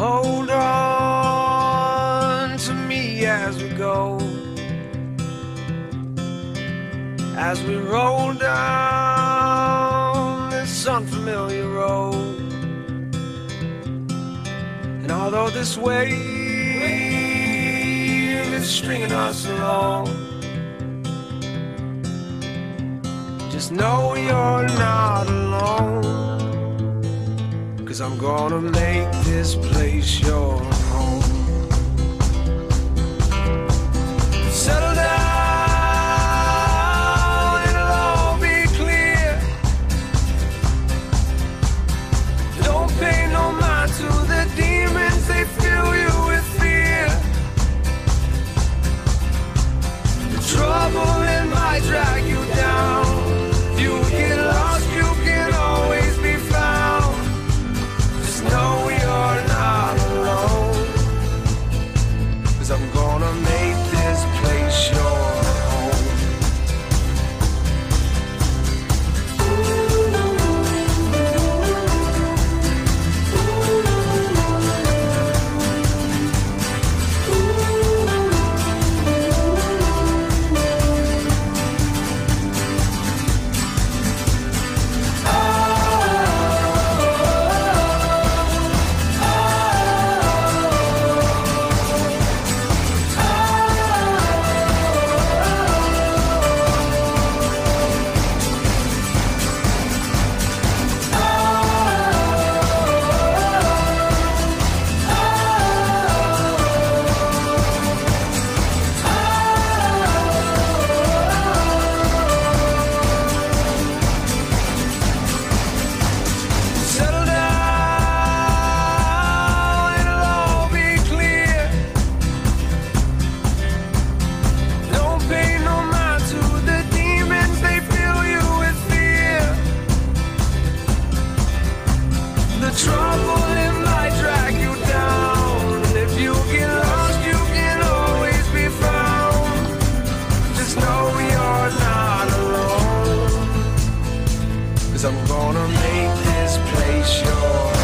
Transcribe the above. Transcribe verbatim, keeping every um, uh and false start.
Hold on to me as we go, as we roll down this unfamiliar road. And although this wave is stringing us along, just know you're not alone, 'cause I'm gonna make this place your home. Settle down, it'll all be clear. Don't pay no mind to the demons, they fill you with fear. The trouble, it might drag you down. If you get lost, you can always be found. Just know you're not alone, 'cause I'm gonna make this place your home. The trouble, it might drag you down. And if you get lost, you can always be found. Just know you're not alone, 'cause I'm gonna make this place your